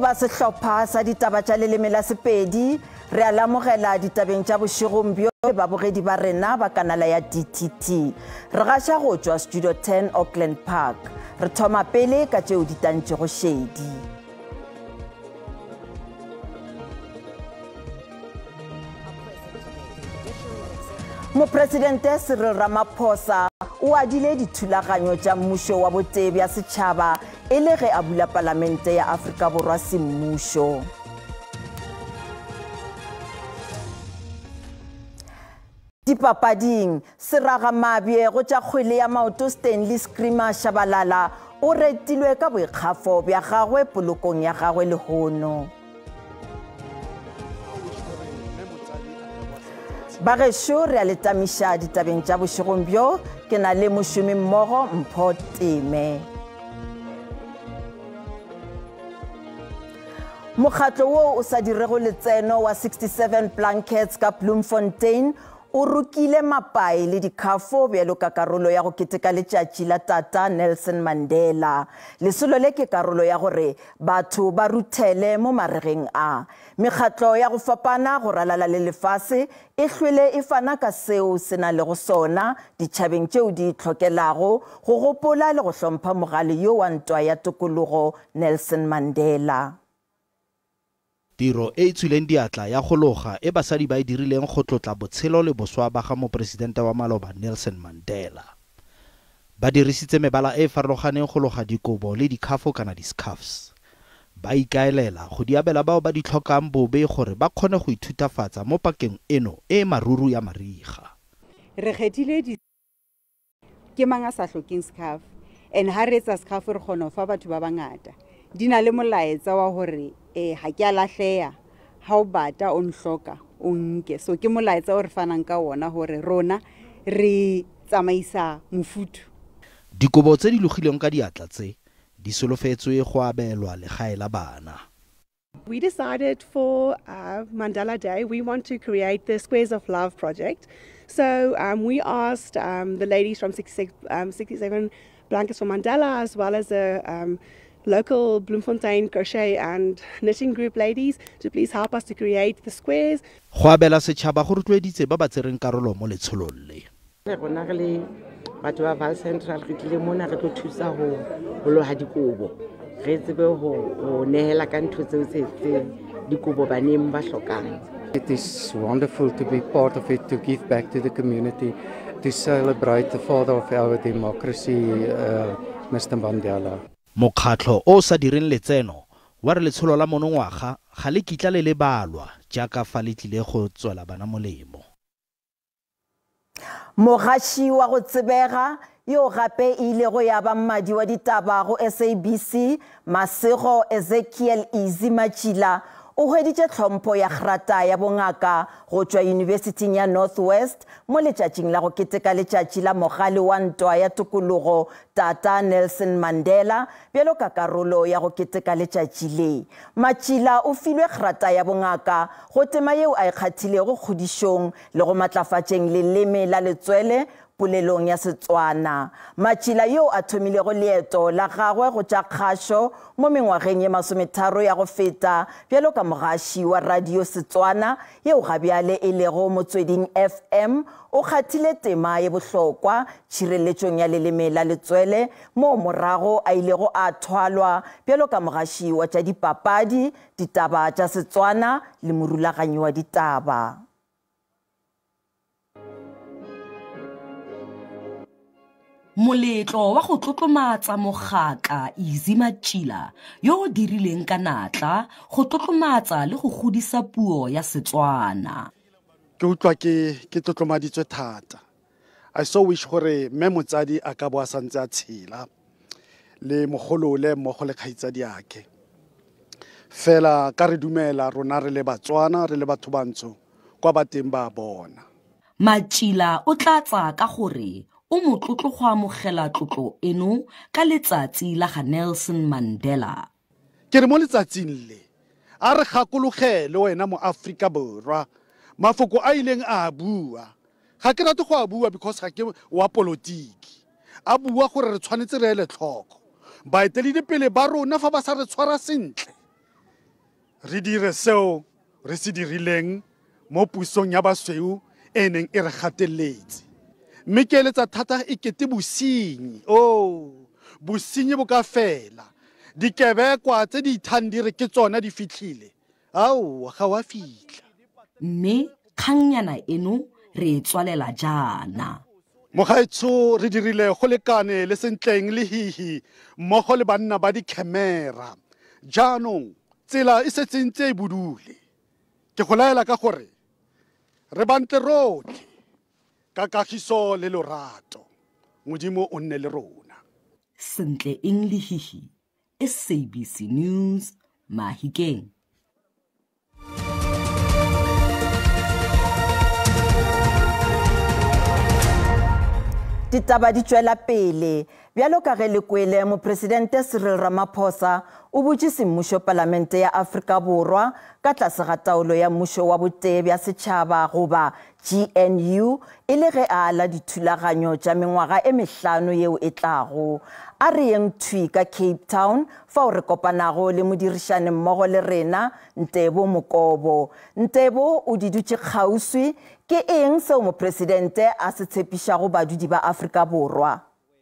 ba sehlopha sa ditaba tša leleme la Sepedi re a lamogela ditabeng tša bošegomphio babogedi ba rena ba kanala ya DTT re gaša go tšwa Studio 10 Auckland Park re thoma pele ka tšeo di tantšego šedi. Mopresidente Cyril Ramaphosa o adile dithulaganyo tša mmušo wa botee bja setšhaba e le ge a bula palamente ya Afrika Borwa semmušo. Dipapading Seragamabje go tša kgwele ya maoto Stanley Skrima Shabalala o retilwe ka boikgafo bja gagwe polokong ya gagwe lehono. Bagešo re a letamiša ditabeng tša bošegomphio ke na le mošomi mmogo Mpho Teme. Mokgatlo wo o sa dirego letseno wa 67 blankets ka Bloemfontein o rukile mapai le dikhafo bjalo ka karolo ya go keteka letšatši la tata Nelson Mandela. Lesolo le ke karolo ya gore batho ba ruthele mo maregeng a. Mekgatlo ya go fapana go ralala le lefase e hlwele e fana ka seo se na le go sona ditšhabeng tšeo di tlhokelago go gopola le go hlompha mogale yo wa ntwa ya tokologo Nelson Mandela. Tiro e tswileng diatla ya go loga e basadi ba e dirileng go tlotla botshelo le boswa ba ga mopresidente wa maloba Nelson Mandela. Ba dirisitse mebala e farologaneng go loga dikobo le dikhafo kana di-scarves. Ba ikaelela go di abela bao ba di tlhokang bobe gore ba kgone go ithutafatsa mo pakeng eno e maruru ya mariga. Re kgethile ke mang a sa hlokeng scarf and ha re etsa scarf re kgona ho fa batho ba bangata. Di na le molaetsa wa hore ha ke a lahleha ha o bata o nhloka o nke, so ke molaetsa o re fanang ka wona hore rona re tsamaisa mofutu. Dikobo tse di logileng ka diatla tse di solofetswe go abelwa legae la bana. We decided for Mandela Day, we want to create the Squares of Love project. So we asked the ladies from 67 Blankets for Mandela, as well as the local Bloemfontein crochet and knitting group ladies, to please help us to create the squares. Go abela setšhaba go rotloeditse ba ba tsereng karolo mo letsholong le. Rona re le batho ba Val Central re tlile mona re tlo thusa ho loha dikobo. Re tsebe ho nehela ka ntho tseo tse dikobo baneng ba hlokang. It is wonderful to be part of it, to give back to the community, to celebrate the father of our democracy, Mr. Mandela. Mokgatlo o sa direng letseno wa re letsholo la monongwaga ga le kitla le lebalwa jaaka fa le tlile go tswela bana molemo. Mogaši wa go tsebega yo gape ile go ya ba mmadi wa ditaba go SABC Masego Ezekiel Izimachila o hweditše tlhompho ya kgrata ya bongaka go tšwa University ya Northwest mo letšatšing la go keteka letšatši la mogale wa ntwa ya tokologo tata Nelson Mandela bjalo ka karolo ya go keteka letšatši le. Machila o filwe kgrata ya bongaka go tema yeo a ikgathilego kgodišong le go matlafatšeng leleme la letswele polelong ya Setswana. Machila yo a thomilego leeto la gagwe go tša kgašo mo mengwageng ye 30 ya go feta bjalo ka mogaši wa radio Setswana yeo gabjale e lego motsweding FM o kgathile tema ye bohlokwa tšhireletšong ya leleme la letswele mo morago a ilego a thwalwa bjalo ka mogaši wa tša dipapadi ditaba tša Setswana le morulaganyi wa ditaba. Moletlo wa go tlotlomatsa mogaka Izimachila yo o dirileng ka natla go tlotlomatsa le go godisa puo ya Setswana. Ke utlwa ke tlotlomaditswe thata. I so wish gore mme motsadi a ka bo a santse a tshela le mogolole mmogo le kgaitsadi yake. Fela ka re dumela rona re le Batswana re le batho bantsho kwa bateng ba bona. Machila o tlatsa ka gore o motlotlo go amogela tlotlo eno ka letsatsi la ga Nelson Mandela. Ke re mo letsatsing le a re gakologele wena mo Afrika Borwa mafoko a ileng a bua. Ga ke rate go a bua because ga ke wa politiki. A bua gore re tshwanetse re ele tlhoko. Baeteledipele ba rona fa ba sa re tshwara sentle re dire seo re se dirileng mo pusong ya basweu e neng e re gatelletse mme ke eletsa thata e kete bosenyi bosenyi bo ka fela dikebekwa tse di ithang di re ke tsona di fitlhile ao ga wa fitlha mme kgangnyana eno re e tswalela jaana mogaetsho re dirile go lekane le sentleng le hihi mmogo le banna ba dikhamera jaanong tsela e setseng tse e budule ke go laela ka gore re bantle rotlhe ka kagiso le lorato modimo o nne le rona sentle eng le hihi SABC News Mahikeng. Ditaba di tswela pele bjalo ka ge le kwele mopresidente Cyril Ramaphosa o botšise mmušo palamente ya Afrika Borwa ka tlase ga taolo ya mmušo wa botee bja setšhaba goba GNU e le ge a ala dithulaganyo tša mengwaga e 5 yeo e tlago a re yeng thwi ka Cape Town fao re kopanago le modirišane mmogo le rena Ntebo Mokobo. Ntebo o di dutše kgauswi ke eng seo mopresidente a se tshepišago badudi ba Afrika Borwa?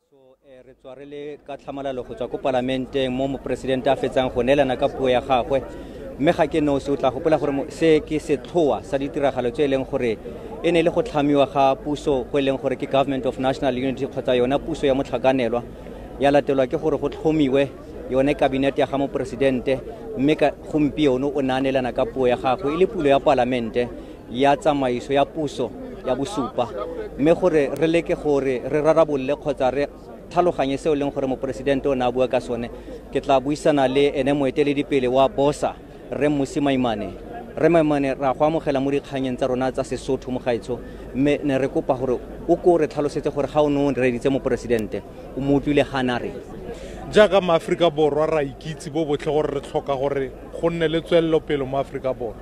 Re tswarele ka tlhamalalo go tswa ko parlamenteng mo mopresidente a fetsang go neelana ka puo ya gagwe mme ga ke no se o tla gopola gore se ke setlhoa sa ditiragalo tse e leng gore e ne le go tlhamiwa ga puso go e leng gore ke Government of National Unity kgotsa yona puso ya motlhakanelwa ya latelwa ke gore go tlhomiwe yone kabinete ya ga mopresidente mme ka gompieno o naanelana ka puo ya gagwe e le pulo ya parlamente ya tsamaiso ya puso ya bosupa mme gore re leke gore re rarabolle kgotsa re tlhaloganye seo leng gore mopresidente o ne a bua ka sone ke tla buisana le ene moeteledipele wa bosa re Maimane ra go amogela mo dikganyeng tsa rona tsa Sesotho mogaetsho mme ne re kopa gore o ko re tlhalosetse gore ga o ne o reditse mopresidente o mo utlwile gana re jaaka maAforika Borwa ra ikitse bo botlhe gore re tlhoka gore go nne le tswelelo pele mo Afrika Borwa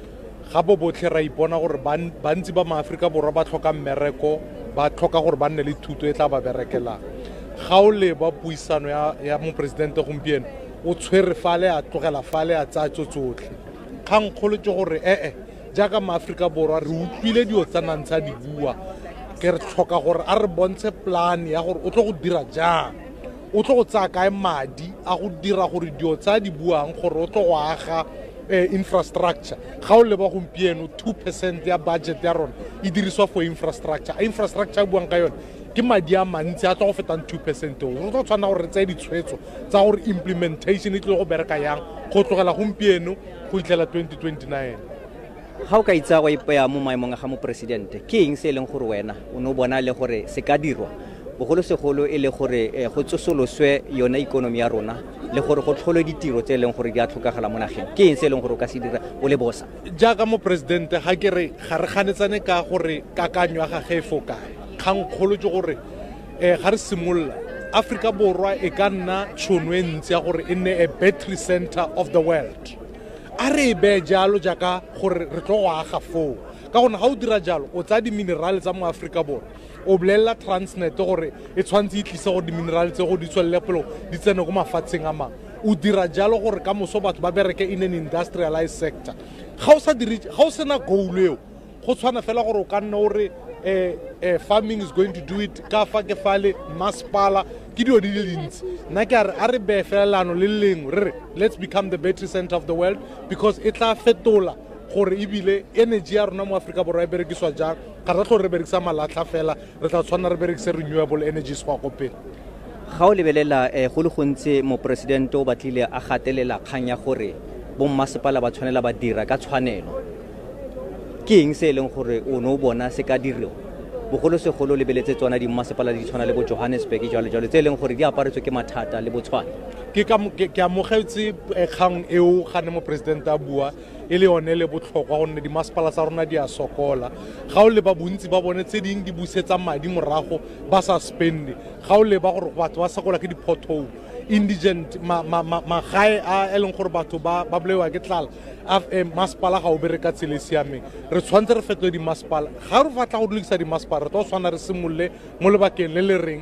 ga bo botlhe ra ipona gore bantsi ba maAforika Borwa ba tlhoka mmereko ba tlhoka gore ba nne le thuto e tla ba berekelang ga o le ba puisano ya mopresidente gompieno o tshwere fale a tlogela fale a tsaya tsotlhe kgang kgolo ke gore jaaka maAforika Borwa re utlwile dio tsa ntsha di bua ke re tlhoka gore a re bontshe plan ya gore o tlo go dira jang o tlo go tsaya kae madi a go dira gore dio tsa di buang gore o tlo go aga infrastructure ga o le ba gompieno 2% ya budget ya rona e diriswa for infrastructure infrastructure buang ka yone ke madi a mantsi a tlo go fetang 2% o tlo tshwana gore tsae ditshwetso tsa gore implementation e tlo go bereka yang go tlogela gompieno go itlela 2029 ga o ka itsa go ipeya mo maemong a ga mopresidente ke eng se e leng gore wena o ne o bona le gore se ka dirwa bogolosegolo e le gore go tsosoloswe yona ikonomi ya rona le gore go tlholwe ditiro tse e leng gore di a tlhokagala mo nageng ke eng se e leng gore o ka se dira o le bosa jaaka mopresidente ga ke re ga re ganetsane ka gore kakanyo ya gage e fo kae kgang kgolo ke gore ga re simolola Afrika Borwa e ka nna tšhono e ntsi ya gore e nne a battery center of the world a re e beye jalo jaaka gore re tlo go aga foo ka gona ga o dira jalo o tsaya diminerale tsa mo Afrika Borwa o bolelela Transnet gore e tshwantse e tlise gore diminerale tse go di tswelele pelo di tsene go mafatsheng a mangwe o dira jalo gore ka moso batho ba bereke in an industrialized sector ga o sena goal eo go tshwana fela gore o ka nna ore farming is going to do it ka fa ke fale masepala ke dio di le dintsi nna ke a re beye fela lano le lengwe re re let's become the battery center of the world because e tla fetola gore ebile energy ya rona mo Afrika Borwa e berekiswa jang ga re tlo re berekisa malatlha fela re tla tshwana re berekise renewable energies go go pele ga o lebelela go le gontse mopresidente o batlile a gatelela kgang ya gore bo mmasepala ba tshwanela ba dira ka tshwanelo ke eng se e leng gore o no bona se ka dirwa bogolosegolo lebeletse tsona di mmasepala di tshwana le bo Johannesburg jalo tse e leng gore di aparetswe ke mathata le botshwane ke amogetse kgang eo ga ne mopresidente a bua e le yone le botlhokwa gonne di masepala tsa rona di a sokola ga o le ba bontsi ba bone tse ding di busetsa madi morago ba sa spende ga o le ba gore batho ba sokola ke di-pothole indigent magae a e leng gore batho ba bolaiwa ke tlala masepala ga o bereka tsela e siameng re tshwanetse re fetole di masepala ga re batla go lokisa di masepala re tlo tshwana re simolole mo lebakeng le le reng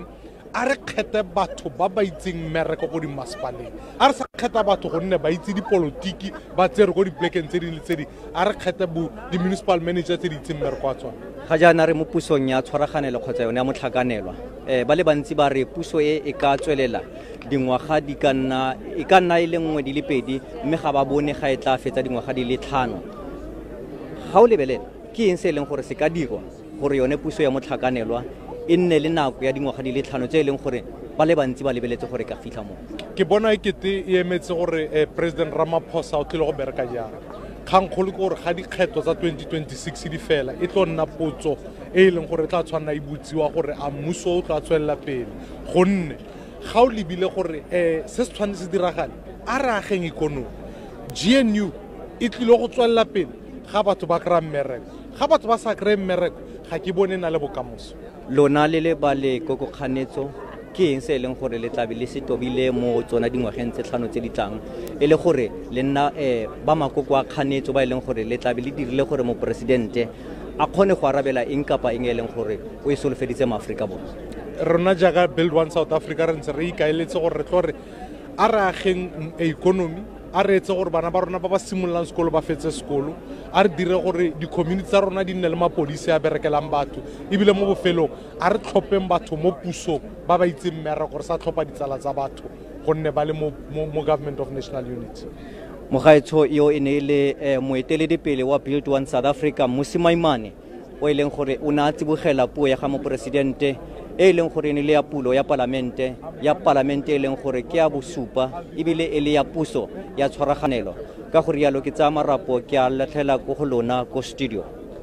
a re kgethe batho ba ba itseng mmereko ko dimasepaleng a re sa kgetha batho gonne ba itse dipolotiki ba tsere ko diplekeng tse ding le tse ding a re kgethe di-municipal manager tse di itseng mmereko wa tsone ga jaana re mo pusong ya tshwaraganelo kgotsa yone ya motlhakanelwa ba le bantsi ba re puso e ka tswelela dingwaga e ka nna e le nngwe di le pedi mme ga ba bone ga e tla fetsa dingwaga di le 5 ga o lebelela ke eng se e leng gore se ka dirwa gore yone puso ya motlhakanelwa e nne le nako ya dingwaga di le 5 tse e leng gore ba le bantsi ba lebeletse gore ka fitlha mo ke bona ekete e emetse gore president Ramaphosa o tlile go bereka jang kgangkgolo ke gore ga dikgetho tsa 2026 di fela e tlo nna potso e leng gore e tla tshwanna e botsiwa gore a mmuso o tla tswelela pele gonne ga o lebile gore se se tshwanetse se diragale a re ageng ikonomi GNU e tlile go tswelela pele ga batho ba kry-a mmereko ga batho ba sa kry-e mmereko ga ke bone na le bokamoso lona le ba le kokokganetso ke eng se e leng gore le tlabe le se tobile mo tsona dingwageng tse 5 tse di tlang e le gore le nna ba makoko a kganetso ba e leng gore le tlabe le dirile gore moporesidente a kgone go arabela eng kapa eng e leng gore o e solofeditse maaforika borwa rona jaaka Build One South Africa re ntse re ikaeletse gore re tlo re a re ageng economy a re etse gore bana ba rona ba ba simololang sekolo ba fetse sekolo a re dire gore di-community tsa rona di nne le mapodisi a berekelang batho ebile mo bofelong a re tlhopheng batho mo pusong ba ba itseng mmereko gore sa tlhopha ditsala tsa batho gonne ba le mo government of national unity mogaetsho yo e ne e le moeteledipele wa Build One South Africa Mosimaimane o e leng gore o ne a tsibogela puo ya ga moporesidente e leng gore ne le ya pulo ya palamente e leng gore ke ya bosupa ebile e le ya puso ya tshwaraganelo ka gore yalo ke tsa marapo ke a latlhela go lona ko studio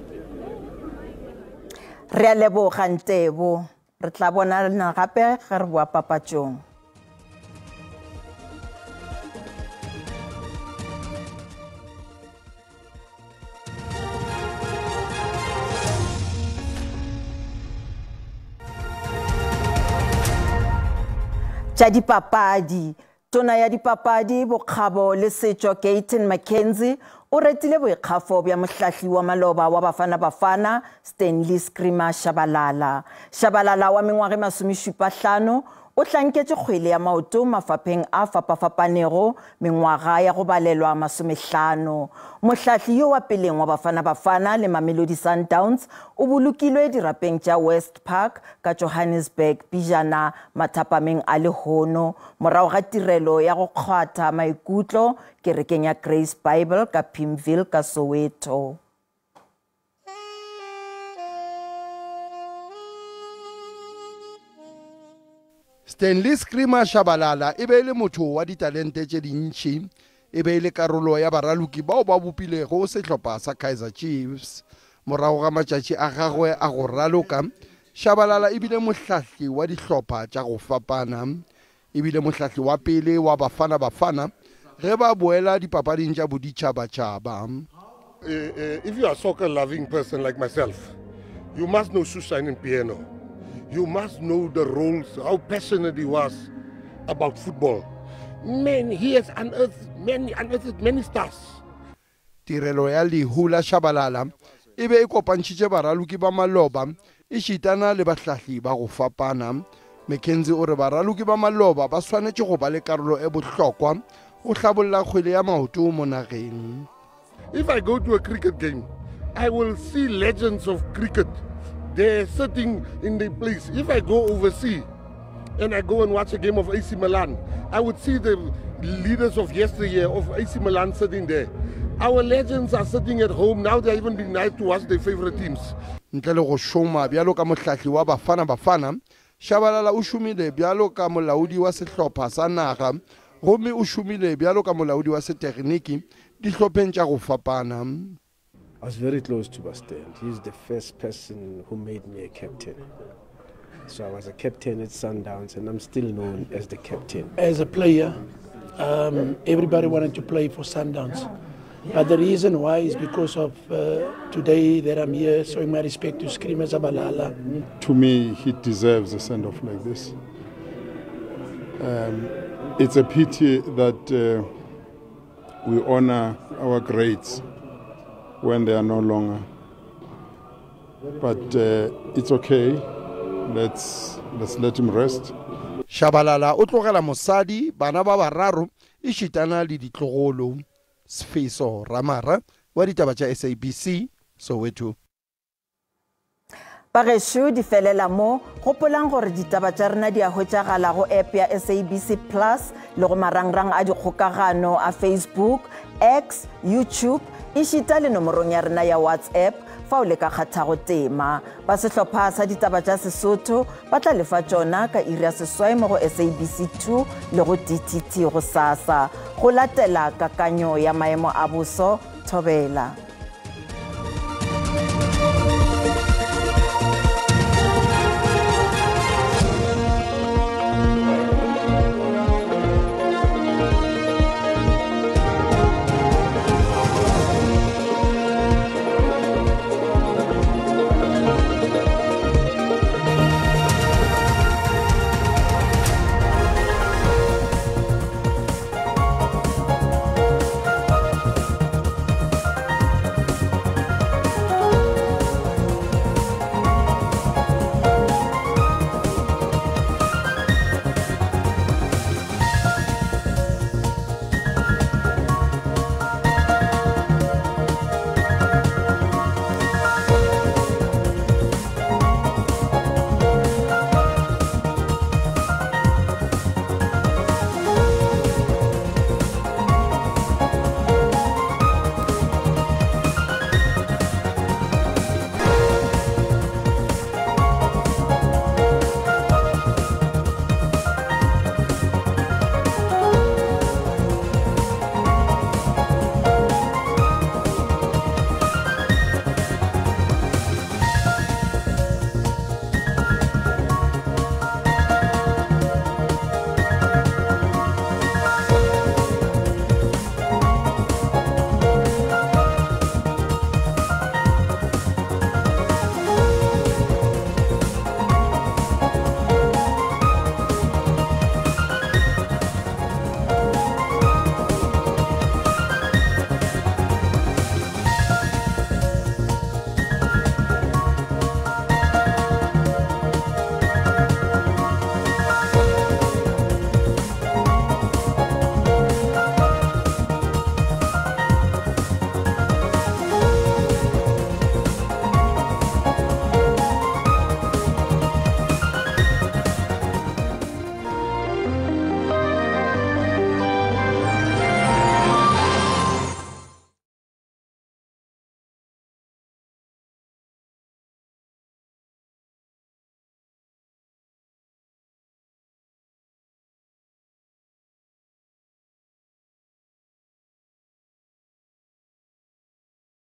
re a leboga Ntebo re tla bona gape ga re boa papatšong tša dipapadi tona ya dipapadi bokgabo le setšo Gayton McKenzie o retile boikgafo bja mohlahli wa maloba wa Bafana Stanley Skrima Shabalala wa mengwage 75 o hlanketše kgwele ya maoto mafapheng a fapafapanego mengwaga ya go balelwa 50 mohlahli yo wa peleng wa Bafana le Mamelodi Sundowns o bolokilwe dirapeng tša West Park ka Johannesburg pijana mathapameng a lehono morago ga tirelo ya go kgwatha maikutlo kerekeng ya Grace Bible ka Pimville ka Soweto. Stanley Skrima Shabalala e be le motho wa ditalente tše dintši e be le karolo ya baraloki bao ba bopilego sehlopha sa Kaizer Chiefs morago ga matšatši a gagwe a go raloka Shabalala e bile mohlahli wa dihlopha tša go fapana e bile mohlahli wa pele wa Bafana ge ba boela dipapading tša boditšhabatšhaba. If you are a soccer loving person like myself, you must know Sushan and Piano. You must know the roles, how passionate he was about football. Man, he has unearthed many stars. Tirelo ya lehu la Shabalala e be e kopantšhitše baraloki ba maloba e šitana le bahlahli ba go fapana. McKenzie o re baraloki ba maloba ba swanetše go ba le karolo e bohlokwa go hlabolla kgwele ya maoto mo nageng. If I go to a cricket game, I will see legends of cricket. They're sitting in the place. If I go overseas and I go and watch a game of AC Milan, I would see the leaders of yesteryear of AC Milan sitting there. Our legends are sitting at home. Now they're even being nice to watch their favorite teams. Ntle le go šoma bjalo ka mohlahli wa Bafana, Shabalala o šomile bjalo ka molaodi wa sehlopha sa naga, gomme o šomile bjalo ka molaodi wa setekniki dihlopheng tša go fapana. I was very close to Bastel. He's the first person who made me a captain. So I was a captain at Sundowns and I'm still known as the captain. As a player, everybody wanted to play for Sundowns. But the reason why is because of today that I'm here showing my respect to Skrima Shabalala. To me, he deserves a send-off like this. It's a pity that we honor our greats when they are no longer. But it's okay. let's let him rest. Shabalala o tlogela mosadi bana ba bararo e šitana le ditlogolo. Sfeso Ramara wa ditaba tša SABC Soweto. Bagešo di felela mo gopolang gore ditaba tša rena di a hwetšagala go app ya SABC Plus le go marangrang a dikgokagano a Facebook, X, YouTube e šita le nomorong ya rena ya WhatsApp fa o le ka kgathago tema. Ba sehlopha sa ditaba tša Sesotho ba tla lefa tšona ka iri ya seswai mo go SABC 2 le go DTT go sasa go latela kakanyo ya maemo a boso Thobela.